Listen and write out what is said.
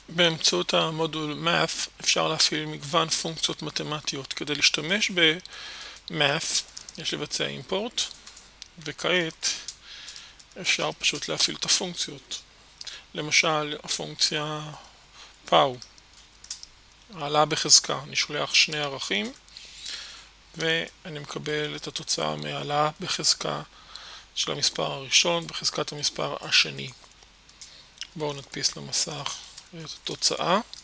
באמצעות המודול Math אפשר להפעיל מגוון פונקציות מתמטיות. כדי להשתמש ב-Math יש לבצע אימפורט, וכעת אפשר פשוט להפעיל את הפונקציות. למשל, הפונקציה פאו, העלאה בחזקה. אני שולח שני ערכים ואני מקבל את התוצאה מהעלאה בחזקה של המספר הראשון בחזקת המספר השני. בואו נדפיס למסך את התוצאה.